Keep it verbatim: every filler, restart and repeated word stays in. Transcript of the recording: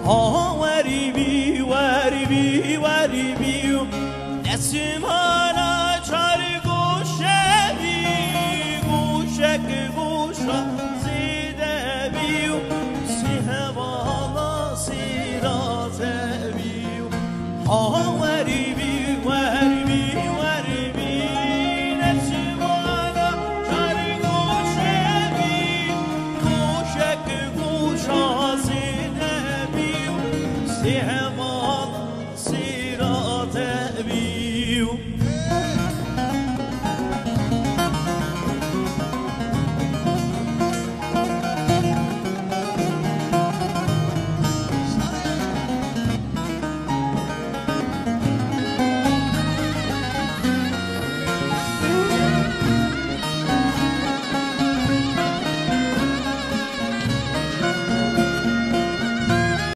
آه وری بی وری بی وری بی نسیمانا چار گوشه بی گوشه که گوشه زیده بی سیه بالا سیرات بی آه وری بی وری بی وری بی نسیمانا چار گوشه بی گوشه که گوشه زیده بی سیه